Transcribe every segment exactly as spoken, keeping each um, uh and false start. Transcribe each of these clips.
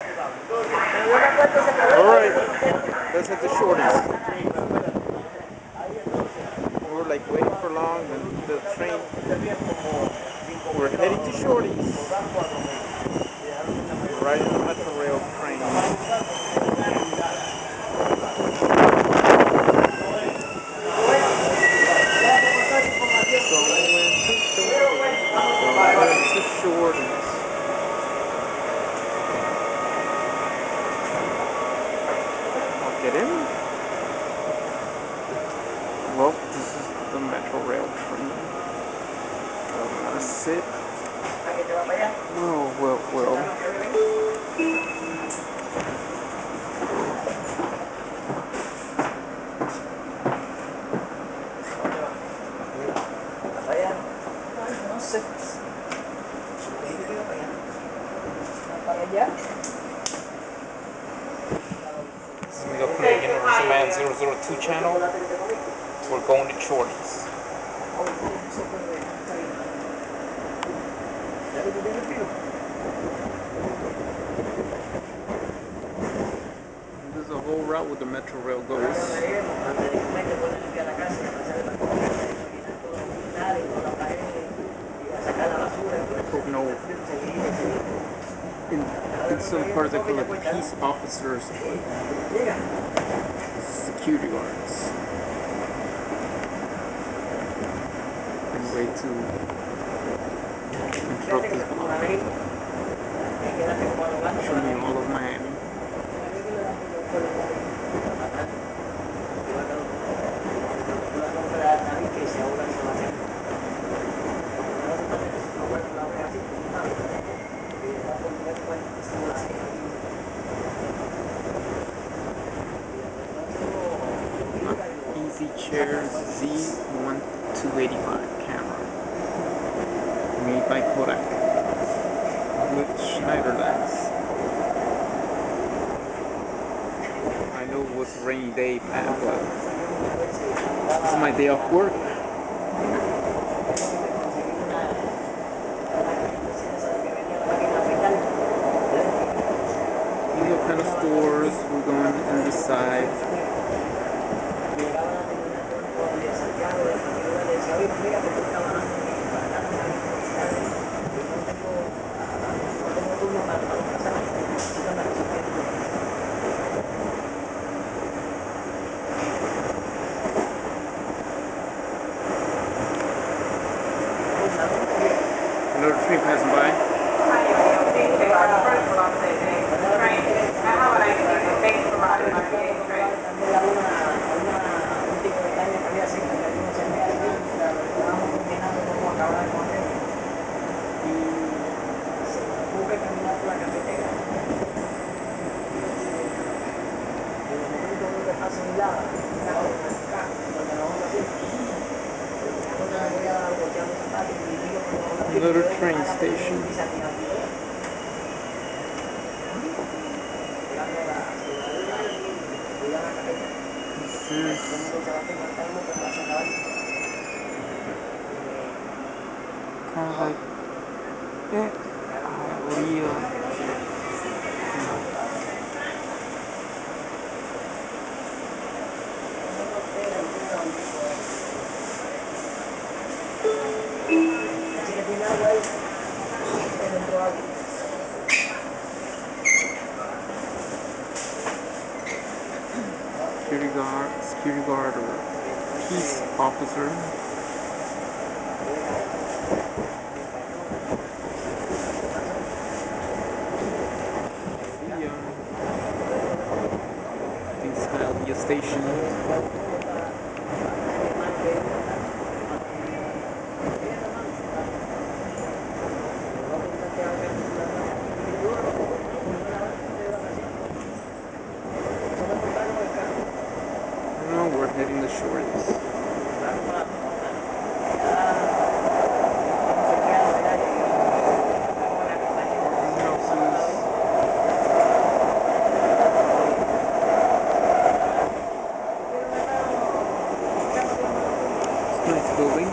Alright, let's hit the Shorties. We're like waiting for long and the train. We're heading to Shorties. We're riding the Metrorail train. Going to Shorties. I'll get in. Well, this is the Metrorail train. I'm gonna sit. Well, well, well. This is Middle Canadian Universal Man zero zero two channel. We're going to Shorties. This is a whole route where the Metrorail goes. I hope no. In, in some parts they call it peace officers, security guards. And way to interrupt this vlog. Show me all of Miami. Easy Chair Z twelve eighty-five camera, made by Kodak, with Schneider lens. I know it was a rainy day, man, but this is my day off work. These are kind of stores. We're going in this side. Another train passing by. Another train station. This is kind of like eh, real. Security guard, security guard, or peace officer. The um, I think it's gonna be a station. We're heading to Shorties. Nice building.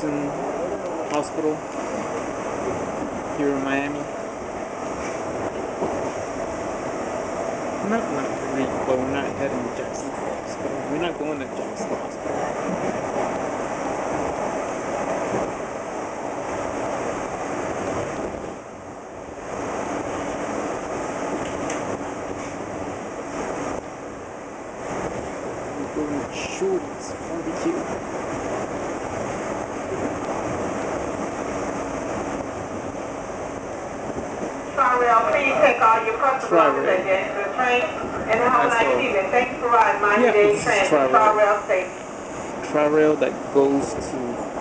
Jackson Hospital here in Miami. Not, not really, but we're not heading to Jackson Hospital. We're not going to Jackson Hospital. We're going to Shorty's barbecue. Metrorail, please take all your customers at the end of the train and have a nice evening. Thank you for riding Miami Yeah, Dade this train. is Metrorail. Metrorail station. Metrorail that goes to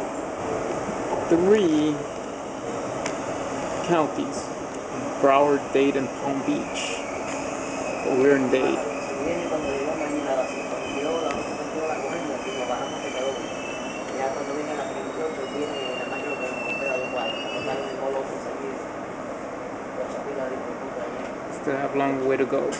three counties: Broward, Dade, and Palm Beach. But we're in Dade. Still have a long way to go.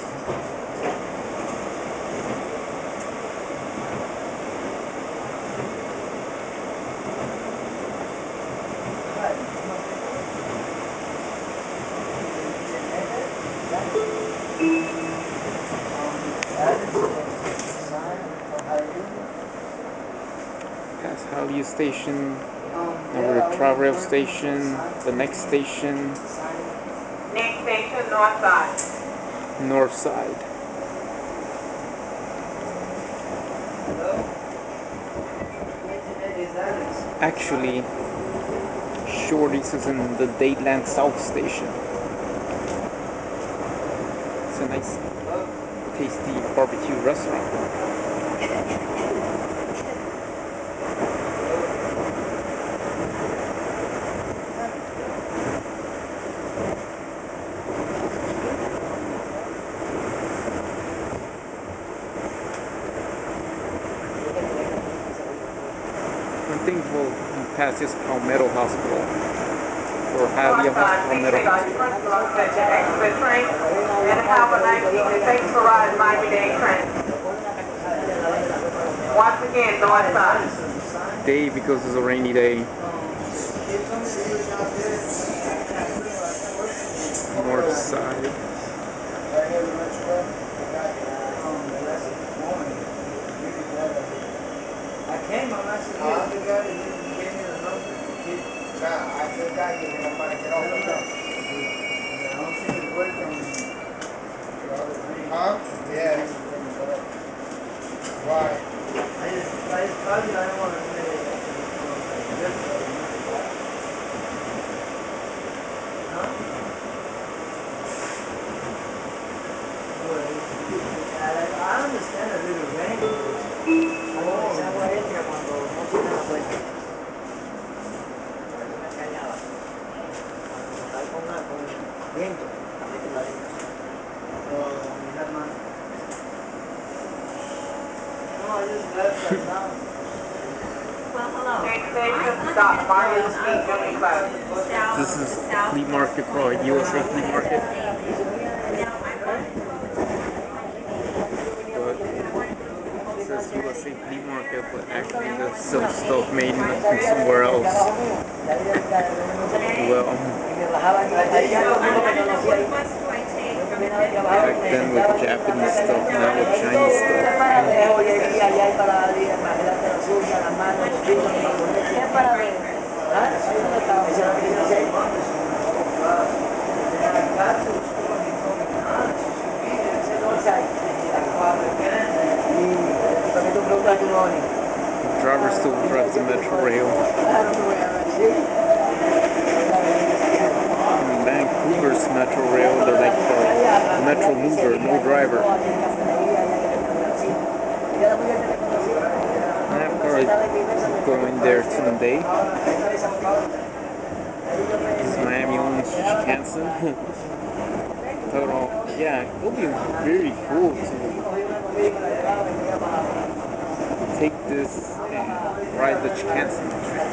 Past Halia Station, now we're at Metrorail Station, the next station, Next station, North Side. North Side. Actually, Shorty's is in the Dadeland South Station. It's a nice, tasty barbecue restaurant. I think we'll pass this Palmetto Hospital or Halia Palmetto Hospital. Express train and have a nice evening. Thank you for riding Miami Dade train. Once again, North Side. Day because it's a rainy day. North Side. I came, I'm not sure the guy that gave me the number. Nah, I just got here and I'm about to get off the bus. I don't think it's working. Huh? Yeah. Why? I just, I just called you, I don't want to say it. Huh? I understand a little rain. Se agua entra cuando no tiene la puerta. Una cañada. Cuando está con una con viento, también te la entra. So, is that man? No, I just left that down. Well, hello. Next station, stop Martin Street, Junior Class. This is a flea market called U S A Flea Market. But it says U S A Flea Market, but actually there's some stuff made in somewhere else. Well, back then with Japanese stuff, now with Chinese stuff. The driver still drives the Metrorail. In Vancouver's Metrorail, they're like the Metro mover, no driver. I'm probably going there today. This is Miami owns Wisconsin. Total, yeah, it'll be very cool to take this and ride the Wisconsin train.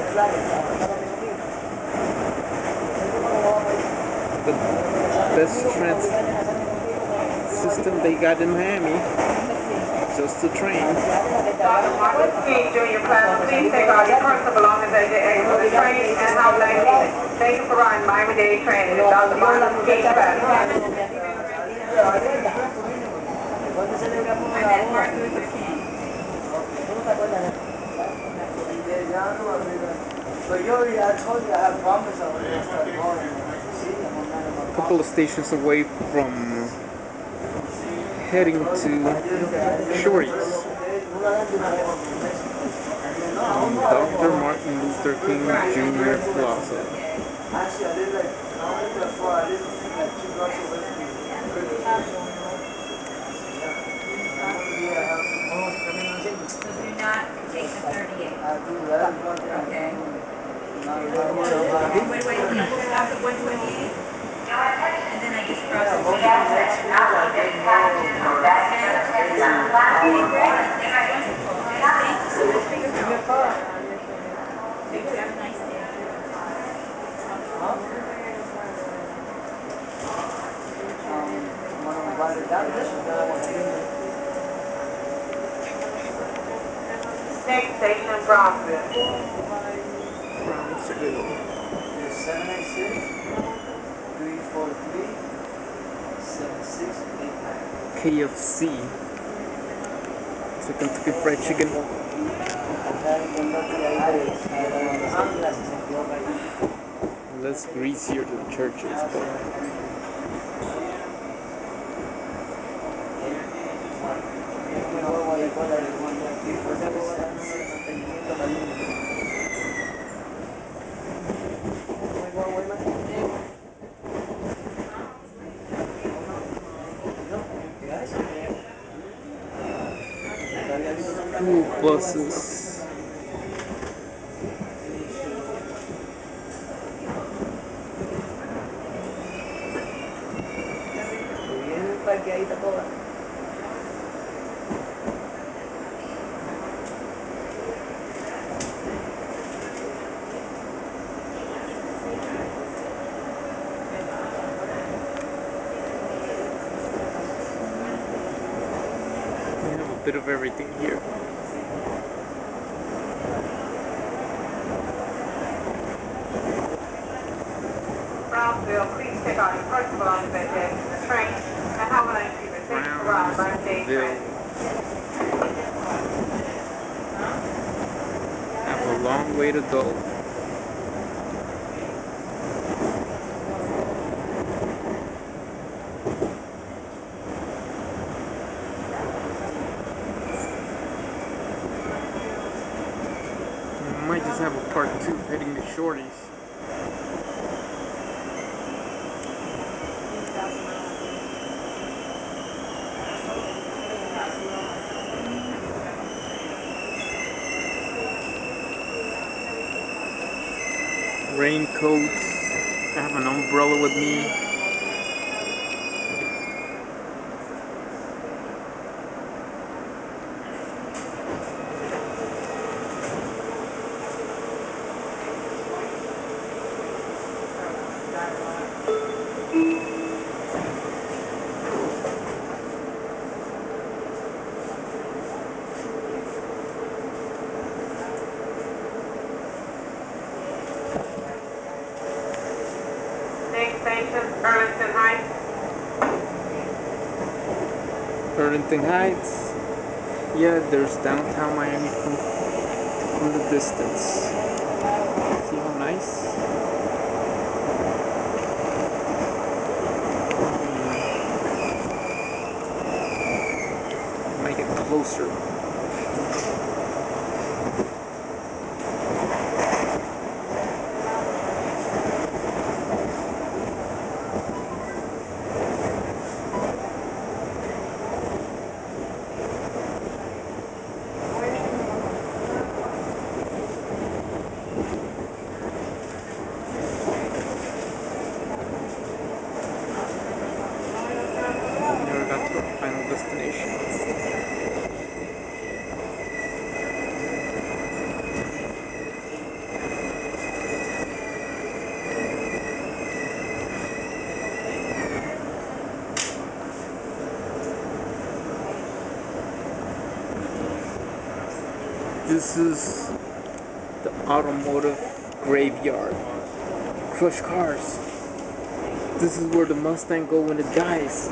The best transit system they got in Miami. just a train. Doctor Martin King, Junior Class, please take all your personal belongings as you exit the train and have a nice evening. Thank you for riding Miami-Dade train. Doctor Martin King Class. ¿Cuándo celebramos la boda? But you already, I told you I have promise I was going to start going. A couple of stations away from heading to Shorty's. On Doctor Martin Luther King Junior Plaza. Actually, I live like, I don't live that far. I live like two blocks away from you. So do not take the thirty-eight. I do that. Okay. Okay. Wait, wait, can I turn off at one twenty-eight? And then I just cross Yeah, the hopefully street. next week I'll get more. Okay, great. That's wonderful. Thank you so much for your help. Thank you. Have a nice day. Next station, Brownsville. Brownsville. seven eight six, three four three, seven six eight nine. K F C. So Kentucky Fried Chicken. Less greasier than churches, but two buses. Bit of everything here. Brownsville, please take all your personal belongings as you exit the train and have a nice evening. Thank you for riding Miami-Dade train. Have a long way to go. Might just have a part two heading to Shorty's. Raincoats. I have an umbrella with me. Next station, Burlington Heights. Burlington Heights. Yeah, there's downtown Miami from, from the distance. See how nice? Make it closer. Never got to our final destination. This is the automotive graveyard. Crush cars. This is where the Mustang go when it dies.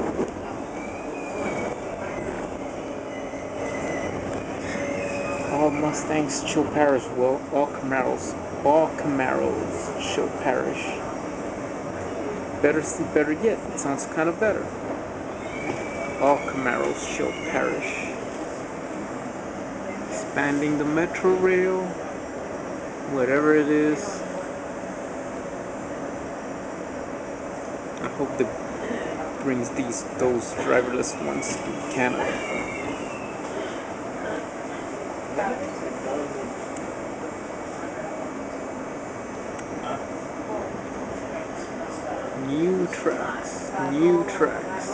All Mustangs shall perish. Well, all Camaros, all Camaros shall perish. Better, better yet. It sounds kind of better. All Camaros shall perish. Expanding the Metrorail, whatever it is. I hope that brings these those driverless ones to Canada. New tracks, new tracks.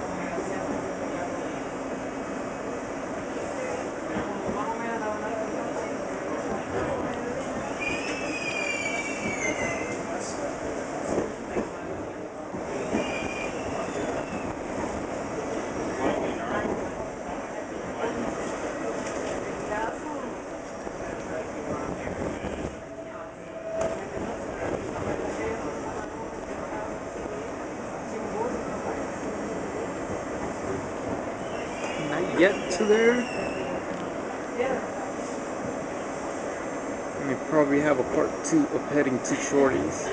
Not yet to there. And we probably have a part two of heading to Shorty's.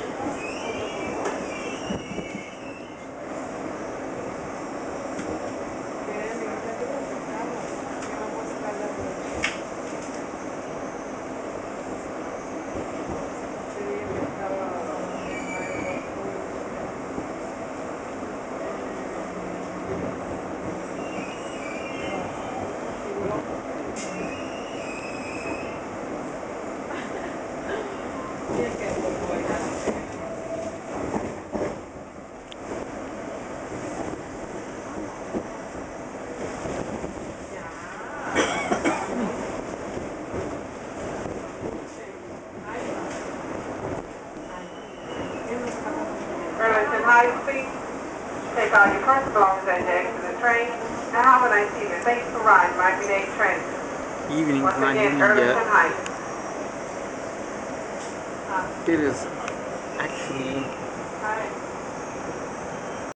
Burlington High Street. Take all your personal belongings as you exit the train. And have a nice evening. Thanks for riding my everyday train. Evening's Once not again, evening Burlington yet. Heights. It is actually